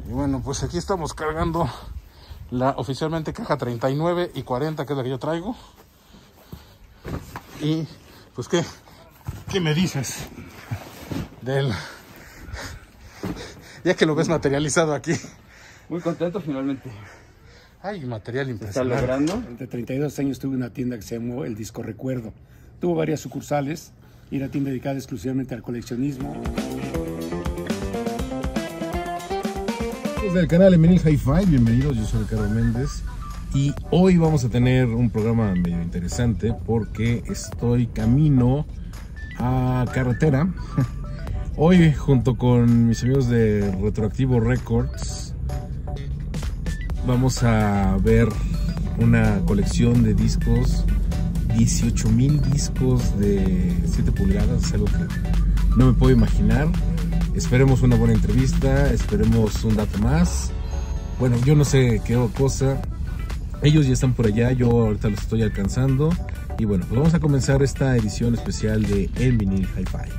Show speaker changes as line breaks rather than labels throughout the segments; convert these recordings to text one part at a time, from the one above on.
Y bueno, pues aquí estamos cargando la oficialmente caja 39 y 40, que es la que yo traigo. Y pues ¿qué me dices del... ya que lo ves materializado aquí?
Muy contento finalmente.
Hay material
¿Está
impresionante.
logrando?
Durante 32 años tuve una tienda que se llamó El Disco Recuerdo. Tuvo varias sucursales y era tienda dedicada exclusivamente al coleccionismo.
Del canal Emil Hi-Fi, bienvenidos, yo soy Ricardo Méndez y hoy vamos a tener un programa medio interesante porque estoy camino a carretera. Hoy junto con mis amigos de Retroactivo Records vamos a ver una colección de discos, 18,000 discos de 7 pulgadas, es algo que no me puedo imaginar. Esperemos una buena entrevista, esperemos un dato más. Bueno, yo no sé qué cosa. Ellos ya están por allá, yo ahorita los estoy alcanzando. Y bueno, pues vamos a comenzar esta edición especial de El Vinil Hi-Fi.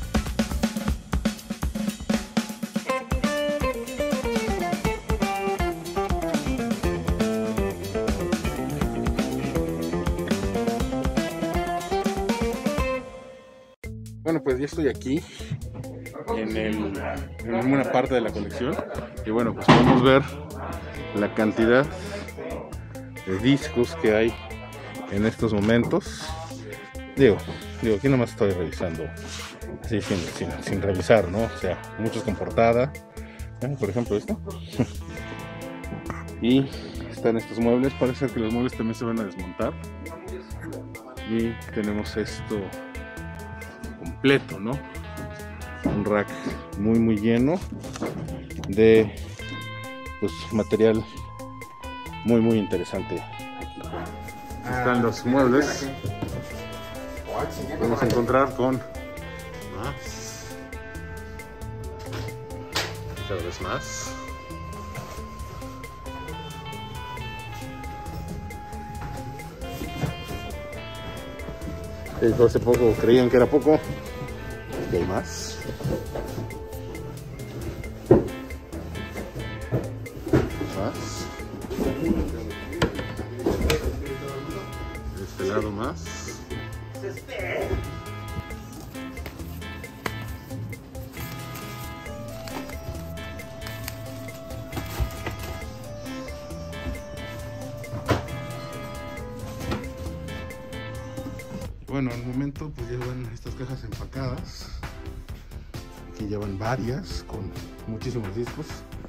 Bueno, pues ya estoy aquí en una parte de la colección y bueno, pues podemos ver la cantidad de discos que hay en estos momentos. Digo, aquí nomás estoy revisando así sin revisar, ¿no? O sea, muchos con portada, por ejemplo esto. Y están estos muebles, parece ser que los muebles también se van a desmontar. Y tenemos esto completo, ¿no? Un rack muy lleno de pues material muy interesante. Aquí están los muebles. Vamos a encontrar con más, cada vez más. Hace poco creían que era poco. Aquí hay más. Más. De este lado más. Bueno, al momento pues llevan estas cajas empacadas. Aquí llevan varias con muchísimos discos.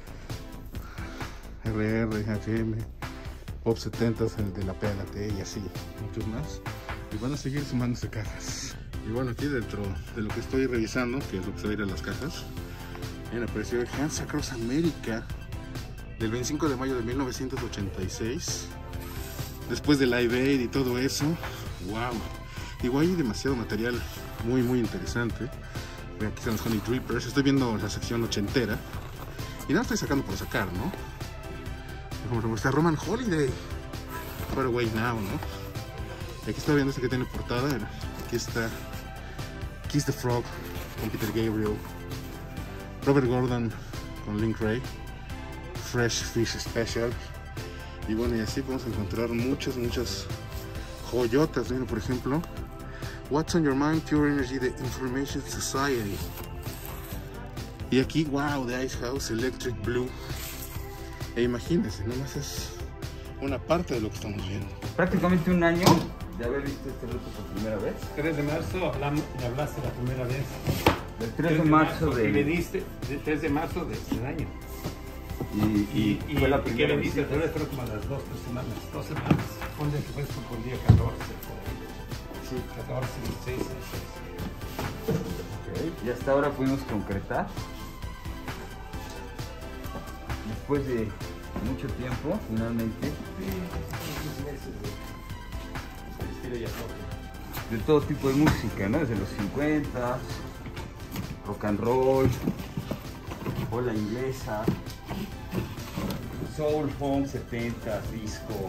RR, HM, Pop 70s, el de la PLT y así, muchos más. Y van a seguir sumándose cajas. Y bueno, aquí dentro de lo que estoy revisando, que es lo que se va a ir a las cajas, me apareció Hands Across America del 25 de mayo de 1986. Después de Live Aid y todo eso, wow. Igual hay demasiado material muy interesante. Aquí están los Honey Drippers. Estoy viendo la sección ochentera y no estoy sacando por sacar, ¿no? Como está Roman Holiday, Far Away Now, ¿no? Y aquí estoy viendo este que tiene portada. Aquí está Kiss the Frog con Peter Gabriel, Robert Gordon con Link Wray, Fresh Fish Special. Y bueno, y así podemos encontrar muchas joyotas. Miren, por ejemplo, What's on Your Mind, Pure Energy, The Information Society. Y aquí, wow, The Ice House, Electric Blue. E imagínense, nomás es una parte de lo que estamos viendo.
Prácticamente un año de haber visto este luto por primera vez.
3 de marzo me hablaste la primera vez.
El 3 de marzo
de... me diste el 3 de marzo de este año.
Y fue la primera
vez.
visita.
Creo como a las 2 semanas. Ponle que fue por el día 14. Sí, 14, 16.
Okay. Y hasta ahora pudimos concretar. Después de mucho tiempo, finalmente. De todo tipo de música, ¿no? Desde los 50, rock and roll, bola inglesa, soul, funk, 70, disco.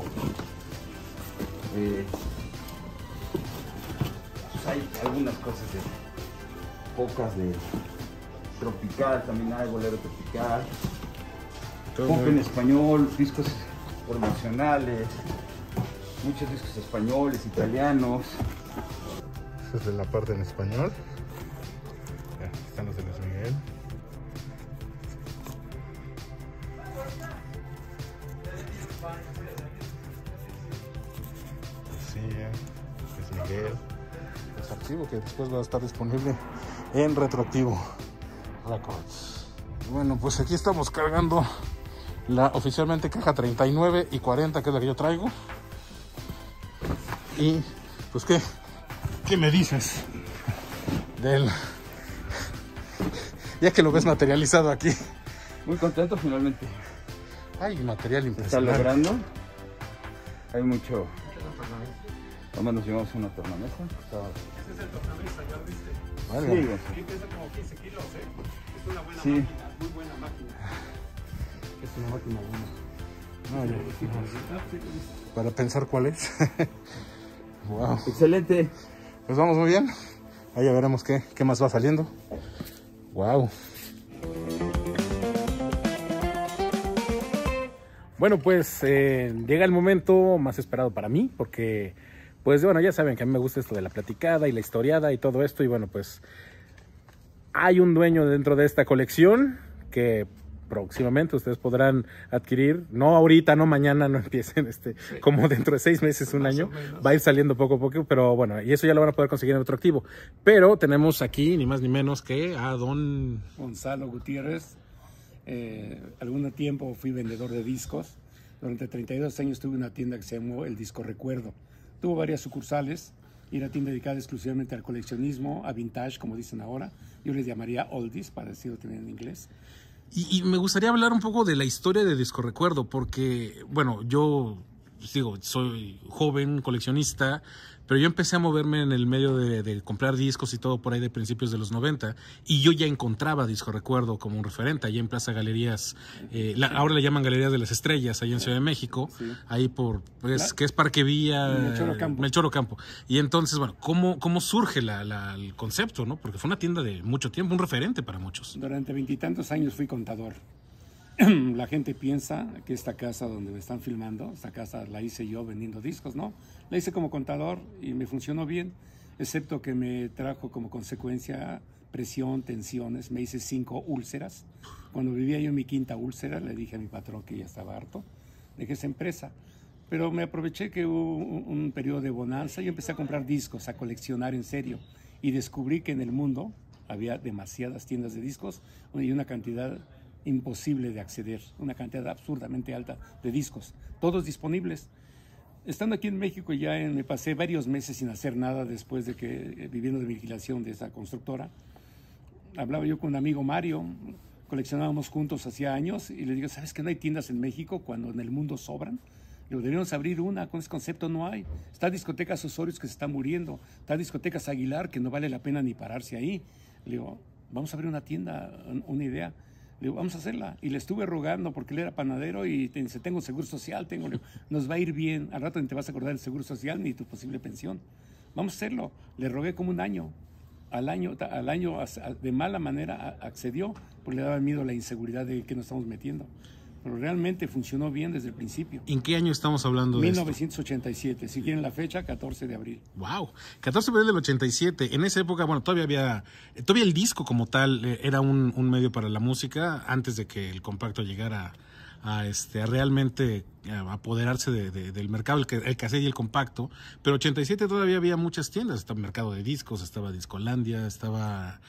Pues hay algunas cosas pocas de tropical, también hay bolero tropical. Pop en español, discos promocionales, muchos discos españoles, italianos.
Esa es de la parte en español. Ya, están los de Luis Miguel. Sí, Luis Miguel. Es archivo que después va a estar disponible en Retroactivo Records. Bueno, pues aquí estamos cargando la oficialmente caja 39 y 40, que es la que yo traigo. Y pues ¿qué me dices del, ya que lo ves materializado aquí?
Muy contento finalmente.
Hay material
Se está
impresionante.
logrando. Hay mucho. Vamos, nos llevamos una tornamesa.
Ese es el tornamesa, ¿ya viste?
Vale.
Sí, güey.
Sí, pesa como 15 kilos, ¿eh? Es una buena
Sí.
máquina, muy buena máquina.
Es una máquina buena. Para pensar cuál es. Wow.
Excelente.
Pues vamos muy bien. Ahí ya veremos qué más va saliendo. Wow.
Bueno, pues llega el momento más esperado para mí, porque, pues bueno, ya saben que a mí me gusta esto de la platicada y la historiada y todo esto, y bueno, pues hay un dueño dentro de esta colección que próximamente ustedes podrán adquirir, no ahorita, no mañana, no empiecen, como dentro de 6 meses, un año, va a ir saliendo poco a poco, pero bueno, y eso ya lo van a poder conseguir en Retroactivo. Pero tenemos aquí ni más ni menos que a don
Gonzalo Gutiérrez. Algún tiempo fui vendedor de discos. Durante 32 años tuve una tienda que se llamó El Disco Recuerdo. Tuvo varias sucursales y era tienda dedicada exclusivamente al coleccionismo, a vintage, como dicen ahora. Yo les llamaría oldies, para decirlo también en inglés.
Y me gustaría hablar un poco de la historia de Disco Recuerdo, porque, bueno, yo digo, soy joven, coleccionista, pero yo empecé a moverme en el medio de comprar discos y todo por ahí de principios de los 90, y yo ya encontraba Disco Recuerdo como un referente, allá en Plaza Galerías, ahora le llaman Galerías de las Estrellas, ahí en Ciudad de México,
Sí.
ahí por, pues, que es Parque Villa, Melchor Ocampo. Y entonces, bueno, ¿cómo surge el concepto, no? Porque fue una tienda de mucho tiempo, un referente para muchos.
Durante 20 y tantos años fui contador. La gente piensa que esta casa donde me están filmando, esta casa la hice yo vendiendo discos, ¿no? La hice como contador y me funcionó bien, excepto que me trajo como consecuencia presión, tensiones, me hice 5 úlceras. Cuando vivía yo en mi 5ª úlcera, le dije a mi patrón que ya estaba harto, dejé esa empresa. Pero me aproveché que hubo un periodo de bonanza y empecé a comprar discos, a coleccionar en serio. Y descubrí que en el mundo había demasiadas tiendas de discos y una cantidad imposible de acceder, una cantidad absurdamente alta de discos, todos disponibles. Estando aquí en México ya me pasé varios meses sin hacer nada después de que, viviendo de vigilación de esa constructora, hablaba yo con un amigo Mario, coleccionábamos juntos hacía años y le digo, ¿sabes que no hay tiendas en México cuando en el mundo sobran? Le digo, deberíamos abrir una, con ese concepto no hay. Está Discotecas Osorios que se está muriendo, está Discotecas Aguilar que no vale la pena ni pararse ahí. Le digo, vamos a abrir una tienda, una idea. Le digo, vamos a hacerla. Y le estuve rogando porque él era panadero y dice, tengo seguro social, le digo, nos va a ir bien. Al rato ni te vas a acordar del seguro social ni tu posible pensión. Vamos a hacerlo. Le rogué como un año. Al año de mala manera accedió, porque le daba miedo la inseguridad de que nos estamos metiendo. Pero realmente funcionó bien desde el principio.
¿En qué año estamos hablando de
1987, si quieren la fecha, 14 de abril.
Wow, 14 de abril del 87. En esa época, bueno, todavía el disco como tal era un medio para la música antes de que el compacto llegara a realmente apoderarse del mercado, el cassette y el compacto. Pero 87 todavía había muchas tiendas, estaba el mercado de discos, estaba Discolandia, estaba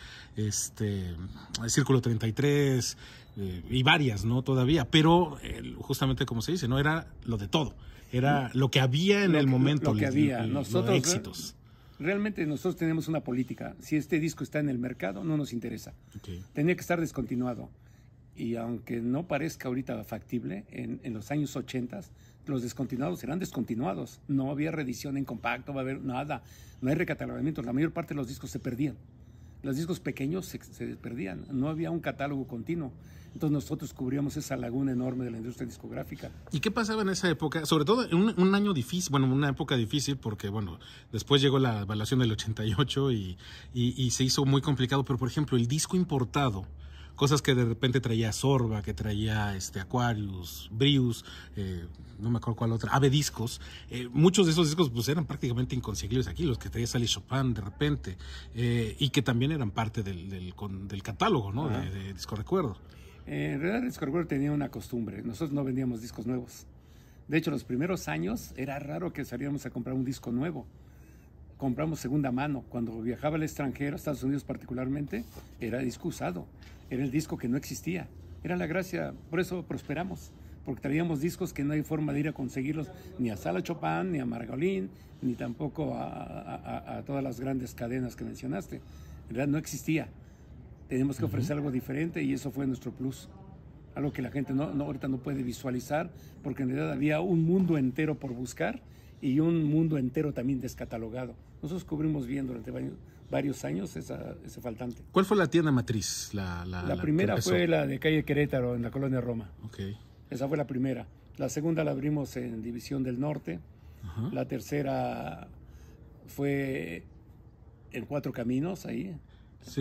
Círculo 33 y varias, ¿no? Todavía, pero justamente como se dice, no era lo de todo, era lo que había en el momento,
lo que había.
Nosotros, éxitos.
Realmente nosotros tenemos una política, si este disco está en el mercado, no nos interesa.
Okay.
Tenía que estar descontinuado. Y aunque no parezca ahorita factible, en los años 80 los descontinuados serán descontinuados. No había reedición en compacto, va a haber nada. No hay recatalogamientos. La mayor parte de los discos se perdían. Los discos pequeños se perdían. No había un catálogo continuo. Entonces nosotros cubríamos esa laguna enorme de la industria discográfica.
¿Y qué pasaba en esa época? Sobre todo en un año difícil, bueno, una época difícil porque, bueno, después llegó la evaluación del 88 y se hizo muy complicado. Pero, por ejemplo, el disco importado,
cosas que de repente traía Sorba, que traía Aquarius, Brius, no me acuerdo cuál otra, Ave Discos. Muchos de esos discos pues eran prácticamente inconseguibles aquí, los que traía Sally Chopin de repente, y que también eran parte del catálogo, ¿no? De Disco Recuerdo.
En realidad Disco Recuerdo tenía una costumbre, nosotros no vendíamos discos nuevos. De hecho, los primeros años era raro que saliéramos a comprar un disco nuevo. Compramos segunda mano. Cuando viajaba al extranjero, Estados Unidos particularmente, era disco usado. Era el disco que no existía. Era la gracia, por eso prosperamos. Porque traíamos discos que no hay forma de ir a conseguirlos ni a Sala Chopin, ni a Margolin, ni tampoco a todas las grandes cadenas que mencionaste. En realidad no existía. Teníamos que ofrecer algo diferente y eso fue nuestro plus. Algo que la gente ahorita no puede visualizar, porque en realidad había un mundo entero por buscar y un mundo entero también descatalogado. Nosotros cubrimos bien durante varios años ese faltante.
¿Cuál fue la tienda matriz?
La primera fue la de calle Querétaro, en la colonia Roma.
Okay.
Esa fue la primera. La segunda la abrimos en División del Norte.
Ajá.
La tercera fue en Cuatro Caminos, ahí.
Sí,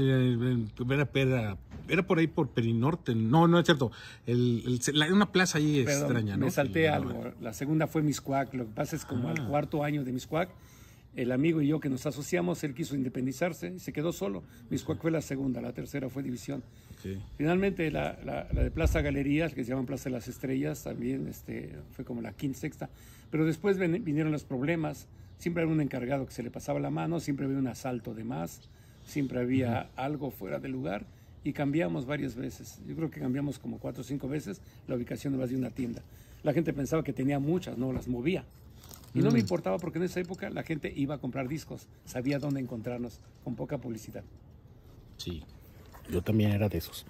era por ahí por Perinorte. No es cierto. Una plaza ahí extraña, ¿no?
Me salté algo. La segunda fue Mixcoac. Lo que pasa es como al cuarto año de Mixcoac, el amigo y yo que nos asociamos, él quiso independizarse y se quedó solo. Mixcoac fue la segunda, la tercera fue División.
Okay.
Finalmente la de Plaza Galerías, que se llama Plaza de las Estrellas, también fue como la quinta, sexta. Pero después vinieron los problemas. Siempre había un encargado que se le pasaba la mano, siempre había un asalto de más. Siempre había algo fuera de lugar y cambiamos varias veces. Yo creo que cambiamos como 4 o 5 veces la ubicación de una tienda. La gente pensaba que tenía muchas, no las movía. Y no me importaba porque en esa época la gente iba a comprar discos, sabía dónde encontrarnos, con poca publicidad.
Sí.
Yo también era de esos.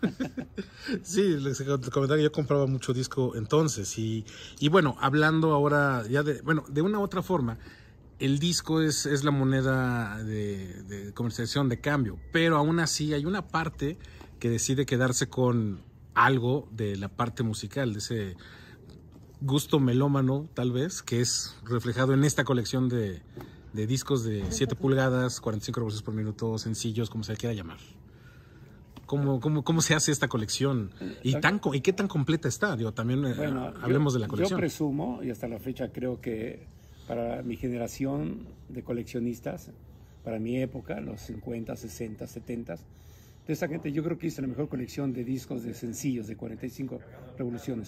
Sí, les comentaba que yo compraba mucho disco entonces. Y bueno, hablando ahora ya de una u otra forma, el disco es la moneda de comercialización, de cambio, pero aún así hay una parte que decide quedarse con algo de la parte musical, de ese gusto melómano, tal vez, que es reflejado en esta colección de discos de 7 pulgadas, 45 revoluciones por minuto, sencillos, como se le quiera llamar. ¿Cómo se hace esta colección? ¿Y qué tan completa está? Digo, también hablemos de la colección.
Yo presumo, y hasta la fecha creo que para mi generación de coleccionistas, para mi época, los 50, 60, 70, de esa gente yo creo que hice la mejor colección de discos de sencillos de 45 revoluciones.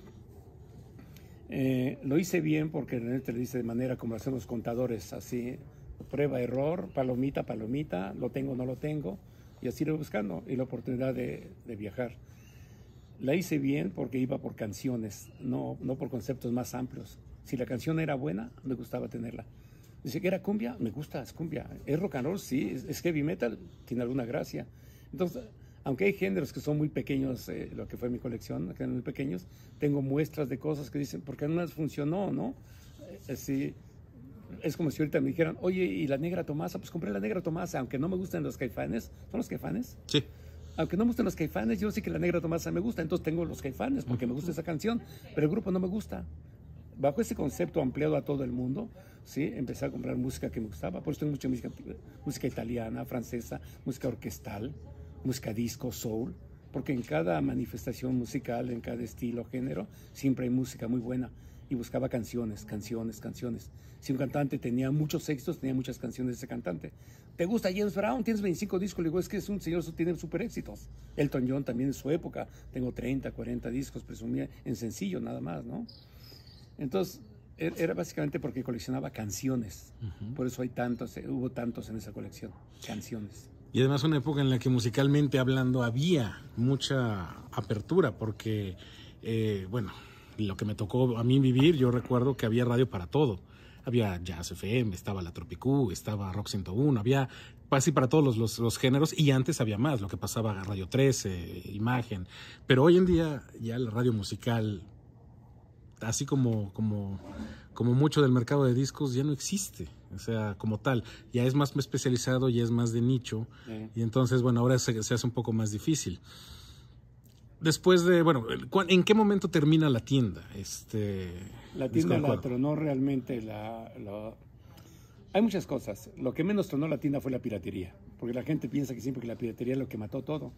Lo hice bien porque realmente lo hice de manera como hacen los contadores, así, prueba, error, palomita, palomita, lo tengo, no lo tengo, y así lo buscando, y la oportunidad de viajar. La hice bien porque iba por canciones, no por conceptos más amplios. Si la canción era buena, me gustaba tenerla. Dice que era cumbia, me gusta, es cumbia. Es rock and roll, sí, es heavy metal, tiene alguna gracia. Entonces, aunque hay géneros que son muy pequeños, lo que fue mi colección, que eran muy pequeños, tengo muestras de cosas que dicen, ¿por qué no más funcionó, no? Es como si ahorita me dijeran, oye, ¿y la Negra Tomasa? Pues compré la Negra Tomasa, aunque no me gusten los Caifanes. ¿Son los Caifanes?
Sí.
Aunque no me gusten los Caifanes, yo sé que la Negra Tomasa me gusta, entonces tengo los Caifanes porque me gusta esa canción, pero el grupo no me gusta. Bajo ese concepto ampliado a todo el mundo, ¿sí? Empecé a comprar música que me gustaba. Por eso tengo mucha música italiana, francesa, música orquestal, música disco, soul, porque en cada manifestación musical, en cada estilo, género, siempre hay música muy buena. Y buscaba canciones. Si un cantante tenía muchos éxitos, tenía muchas canciones de ese cantante. ¿Te gusta James Brown? Tienes 25 discos. Le digo, es que es un señor que tiene súper éxitos. Elton John también en su época. Tengo 30, 40 discos, presumía en sencillo nada más, ¿no? Entonces, era básicamente porque coleccionaba canciones. Por eso hubo tantos en esa colección, canciones.
Y además una época en la que musicalmente hablando había mucha apertura, porque, lo que me tocó a mí vivir, yo recuerdo que había radio para todo. Había Jazz FM, estaba la Tropicú, estaba Rock 101, había casi para todos los géneros, y antes había más, lo que pasaba a Radio 13, Imagen. Pero hoy en día ya la radio musical, así como mucho del mercado de discos, ya no existe, o sea, como tal, ya es más especializado, ya es más de nicho, y entonces, ahora se hace un poco más difícil. Después de, ¿en qué momento termina la tienda?
La tienda la tronó realmente, hay muchas cosas. Lo que menos tronó la tienda fue la piratería, porque la gente piensa que siempre que la piratería es lo que mató todo.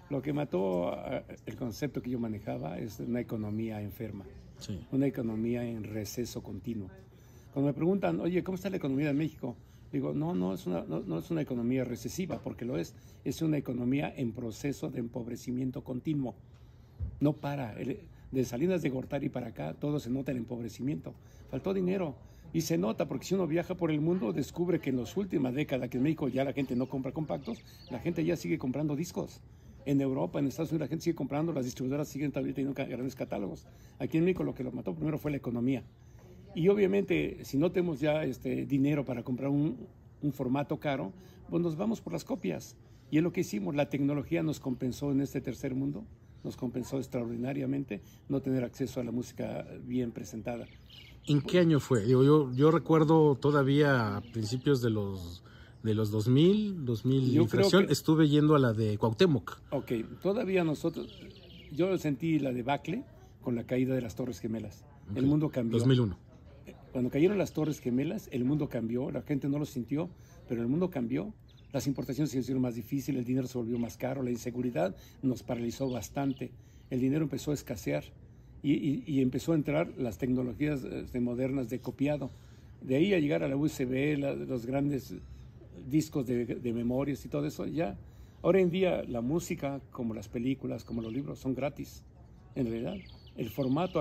Lo que mató el concepto que yo manejaba es una economía enferma,
Sí.
una economía en receso continuo. Cuando me preguntan, oye, ¿cómo está la economía de México? Digo, no es una economía recesiva, porque lo es una economía en proceso de empobrecimiento continuo. No para. De Salinas de Gortari para acá, todo se nota el empobrecimiento. Faltó dinero. Y se nota, porque si uno viaja por el mundo, descubre que en las últimas décadas, que en México ya la gente no compra compactos, la gente ya sigue comprando discos. En Europa, en Estados Unidos, la gente sigue comprando, las distribuidoras siguen todavía teniendo grandes catálogos. Aquí en México lo que lo mató primero fue la economía. Y obviamente, si no tenemos ya dinero para comprar un formato caro, pues nos vamos por las copias. Y es lo que hicimos. La tecnología nos compensó en este tercer mundo, nos compensó extraordinariamente no tener acceso a la música bien presentada.
¿En qué año fue? Digo, yo recuerdo todavía a principios de los 2000
Yo creo que...
estuve yendo a la de Cuauhtémoc.
Ok, todavía yo sentí la debacle con la caída de las Torres Gemelas. Okay. El mundo cambió.
2001.
Cuando cayeron las Torres Gemelas, el mundo cambió, la gente no lo sintió, pero el mundo cambió. Las importaciones se hicieron más difíciles, el dinero se volvió más caro, la inseguridad nos paralizó bastante, el dinero empezó a escasear y empezó a entrar las tecnologías modernas de copiado. De ahí a llegar a la USB, los grandes discos de memorias y todo eso, ya. Ahora en día la música, como las películas, como los libros, son gratis, en realidad. El formato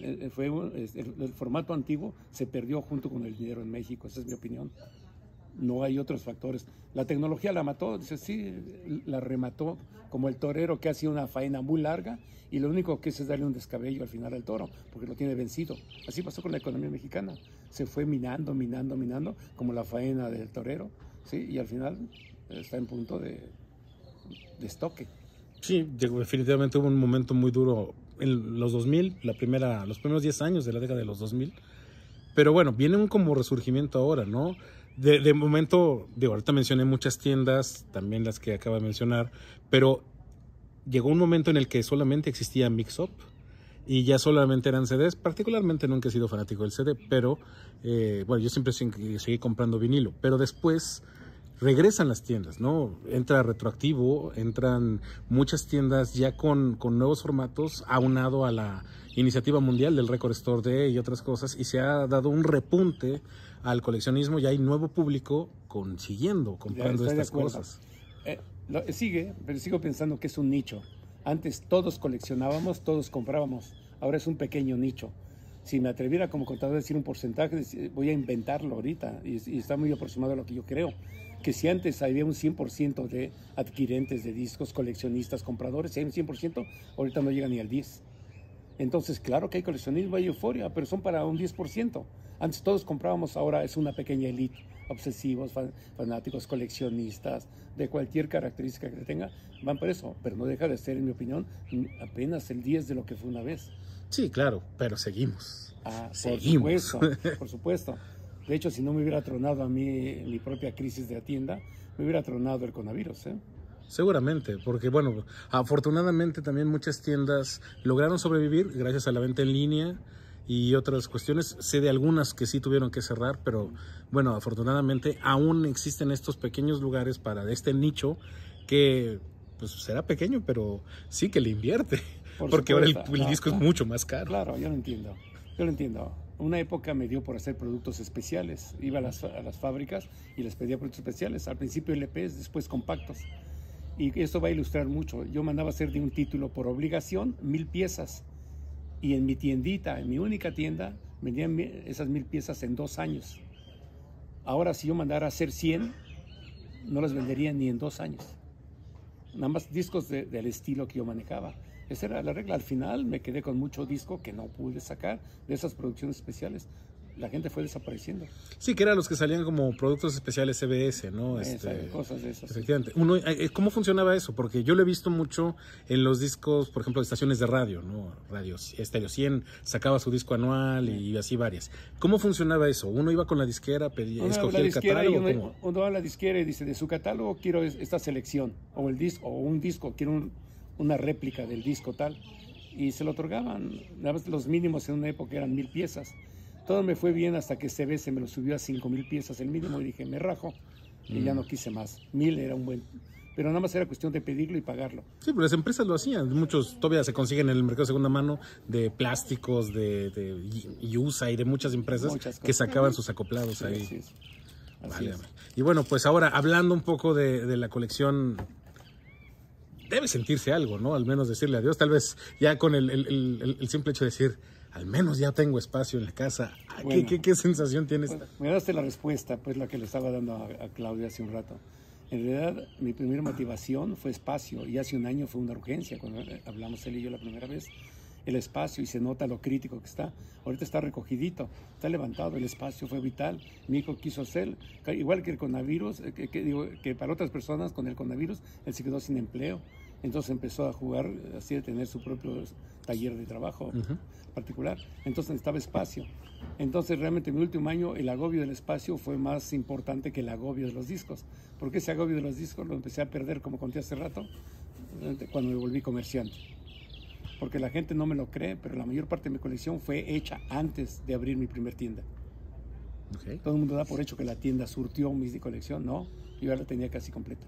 el formato antiguo se perdió junto con el dinero en México, esa es mi opinión. No hay otros factores. La tecnología la mató, dice, sí, la remató, como el torero que hace una faena muy larga y lo único que hace es darle un descabello al final al toro, porque lo tiene vencido. Así pasó con la economía mexicana. Se fue minando, como la faena del torero, ¿sí? Y al final está en punto de estoque.
Sí, definitivamente hubo un momento muy duro en los 2000, los primeros 10 años de la década de los 2000. Pero bueno, viene un como resurgimiento ahora, ¿no? De momento, ahorita mencioné muchas tiendas, también las que acabo de mencionar, pero llegó un momento en el que solamente existía Mix-Up y ya solamente eran CDs. Particularmente nunca he sido fanático del CD, pero bueno, yo siempre seguí comprando vinilo, pero después regresan las tiendas, ¿no? Entra Retroactivo, entran muchas tiendas ya con nuevos formatos, aunado a la iniciativa mundial del Record Store Day y otras cosas, y se ha dado un repunte al coleccionismo. Ya hay nuevo público comprando estas cosas.
Sigue, pero sigo pensando que es un nicho. Antes todos coleccionábamos, todos comprábamos, ahora es un pequeño nicho. Si me atreviera como contador a decir un porcentaje, voy a inventarlo ahorita, y está muy aproximado a lo que yo creo. Que si antes había un 100% de adquirentes de discos, coleccionistas, compradores, si hay un 100%, ahorita no llega ni al 10%. Entonces, claro que hay coleccionismo, hay euforia, pero son para un 10%. Antes todos comprábamos, ahora es una pequeña élite, obsesivos, fanáticos, coleccionistas, de cualquier característica que tenga, van por eso, pero no deja de ser, en mi opinión, apenas el 10% de lo que fue una vez.
Sí, claro, pero seguimos.
Seguimos. Por supuesto. De hecho, si no me hubiera tronado a mí mi propia crisis de la tienda, me hubiera tronado el coronavirus, ¿eh?
Seguramente, porque bueno, afortunadamente también muchas tiendas lograron sobrevivir gracias a la venta en línea y otras cuestiones. Sé de algunas que sí tuvieron que cerrar, pero bueno, afortunadamente aún existen estos pequeños lugares para este nicho que pues será pequeño, pero sí que le invierte, porque ahora el disco es mucho más caro.
Claro, yo lo entiendo. Una época me dio por hacer productos especiales. Iba a las fábricas y les pedía productos especiales. Al principio LPs, después compactos. Y esto va a ilustrar mucho. Yo mandaba hacer de un título por obligación 1000 piezas. Y en mi tiendita, en mi única tienda, vendían esas 1000 piezas en 2 años. Ahora, si yo mandara a hacer 100, no las vendería ni en 2 años. Nada más discos del estilo que yo manejaba. Esa era la regla. Al final me quedé con mucho disco que no pude sacar de esas producciones especiales. La gente fue desapareciendo.
Sí, que eran los que salían como productos especiales CBS, ¿no?
Cosas de esas.
Efectivamente. ¿Cómo funcionaba eso? Porque yo lo he visto mucho en los discos, por ejemplo, de estaciones de radio, ¿no? Estéreo 100 sacaba su disco anual y así varias. ¿Cómo funcionaba eso? ¿Uno iba con la disquera, escogía el catálogo?
Uno va a la disquera y dice, de su catálogo quiero esta selección, o un disco, quiero una réplica del disco tal, y se lo otorgaban. Nada más los mínimos en una época eran 1000 piezas. Todo me fue bien hasta que CBS me lo subió a 5000 piezas el mínimo y dije, me rajo, y ya no quise más. 1000 era un buen pero nada más era cuestión de pedirlo y pagarlo.
Sí, pero las empresas lo hacían. Muchos todavía se consiguen en el mercado de segunda mano de plásticos, de USA y de muchas empresas que sacaban sus acoplados
Sí,
ahí.
así es. Así
Vale.
es.
Y bueno, pues ahora hablando un poco de la colección, debe sentirse algo, ¿no? Al menos decirle adiós. Tal vez ya con el simple hecho de decir, al menos ya tengo espacio en la casa.
Bueno,
¿Qué sensación tienes?
Pues, me daste la respuesta, pues la que le estaba dando a Claudia hace un rato. En realidad, mi primera motivación fue espacio, y hace un año fue una urgencia, cuando hablamos él y yo la primera vez, el espacio, y se nota lo crítico que está. Ahorita está recogidito, está levantado, el espacio fue vital. Mi hijo quiso hacer, igual que el coronavirus, que para otras personas con el coronavirus, él se quedó sin empleo. Entonces empezó a jugar, así de tener su propio taller de trabajo particular. Entonces necesitaba espacio. Entonces realmente en mi último año el agobio del espacio fue más importante que el agobio de los discos. Porque ese agobio de los discos lo empecé a perder, como conté hace rato, cuando me volví comerciante. Porque la gente no me lo cree, pero la mayor parte de mi colección fue hecha antes de abrir mi primer tienda.
Okay.
Todo el mundo da por hecho que la tienda surtió mi colección. No, yo ya la tenía casi completa.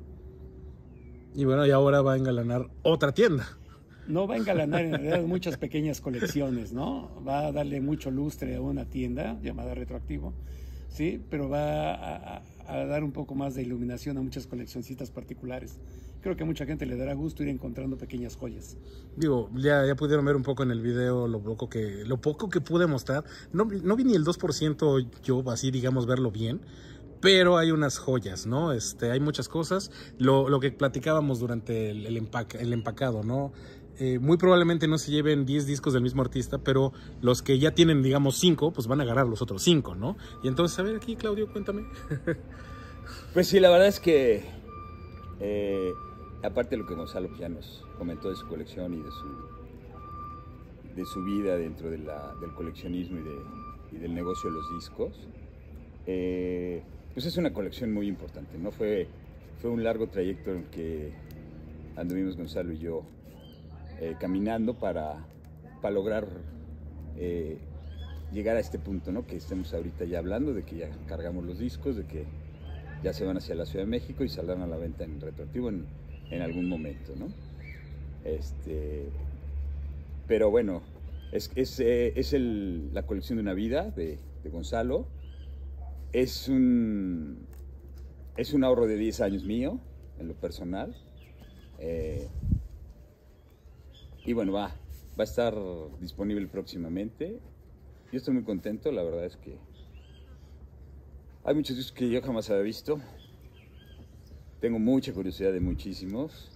Y bueno, y ahora va a engalanar otra tienda.
No va a engalanar en realidad muchas pequeñas colecciones, ¿no? Va a darle mucho lustre a una tienda llamada Retroactivo, ¿sí? Pero va a dar un poco más de iluminación a muchas coleccioncitas particulares. Creo que a mucha gente le dará gusto ir encontrando pequeñas joyas.
Digo, ya pudieron ver un poco en el video lo poco que pude mostrar. No vi ni el 2% yo, así digamos, verlo bien. Pero hay unas joyas, ¿no? Hay muchas cosas. Lo que platicábamos durante el empacado, ¿no? Muy probablemente no se lleven 10 discos del mismo artista, pero los que ya tienen, digamos, 5, pues van a agarrar los otros 5, ¿no? Y entonces, a ver aquí, Claudio, cuéntame.
Pues sí, la verdad es que, aparte de lo que Gonzalo ya nos comentó de su colección y de su vida dentro del coleccionismo y del negocio de los discos, pues es una colección muy importante, ¿no? Fue un largo trayecto en el que anduvimos Gonzalo y yo caminando para lograr llegar a este punto, ¿no? Que estemos ahorita ya hablando de que ya cargamos los discos, de que ya se van hacia la Ciudad de México y saldrán a la venta en Retroactivo en algún momento, ¿no? Pero bueno, es la colección de una vida de Gonzalo. Es un ahorro de 10 años mío, en lo personal. Y bueno, va a estar disponible próximamente. Yo estoy muy contento, la verdad es que hay muchos discos que yo jamás había visto. Tengo mucha curiosidad de muchísimos.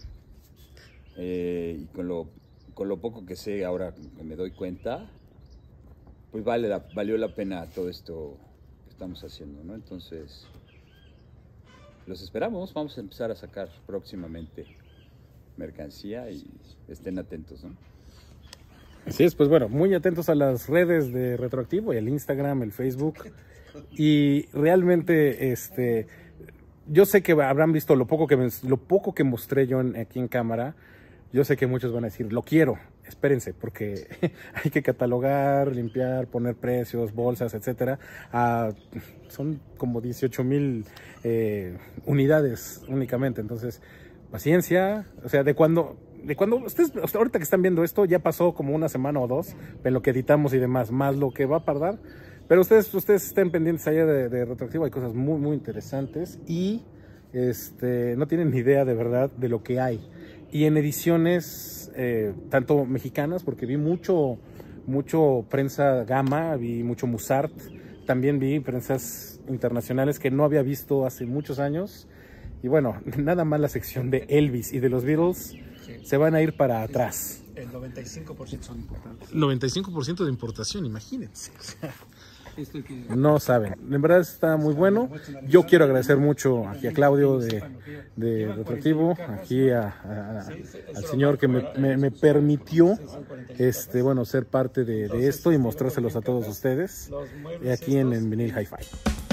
Y con lo poco que sé ahora que me doy cuenta, pues valió la pena todo esto que estamos haciendo, ¿no? Entonces, los esperamos. Vamos a empezar a sacar próximamente mercancía y estén atentos, ¿no?
Así es, pues bueno, muy atentos a las redes de Retroactivo, el Instagram, el Facebook. Y realmente, yo sé que habrán visto lo poco que mostré yo aquí en cámara. Yo sé que muchos van a decir, lo quiero. Espérense, porque hay que catalogar, limpiar, poner precios, bolsas, etcétera. Son como 18,000 unidades únicamente. Entonces, paciencia. O sea, de cuando ustedes, ahorita que están viendo esto, ya pasó como una semana o dos de lo que editamos y demás, más lo que va a tardar. Pero ustedes estén pendientes allá de Retroactivo. Hay cosas muy, muy interesantes y no tienen ni idea de verdad de lo que hay. Y en ediciones tanto mexicanas, porque vi mucho prensa Gama, vi mucho Musart, también vi prensas internacionales que no había visto hace muchos años. Y bueno, nada más la sección de Elvis y de los Beatles se van a ir para atrás.
El 95% son importantes.
95% de importación, imagínense. No saben, en verdad está muy bueno. Yo quiero agradecer mucho aquí a Claudio de Retroactivo, aquí al señor que me permitió ser parte de esto y mostrárselos a todos ustedes aquí en Vinyl Hi-Fi.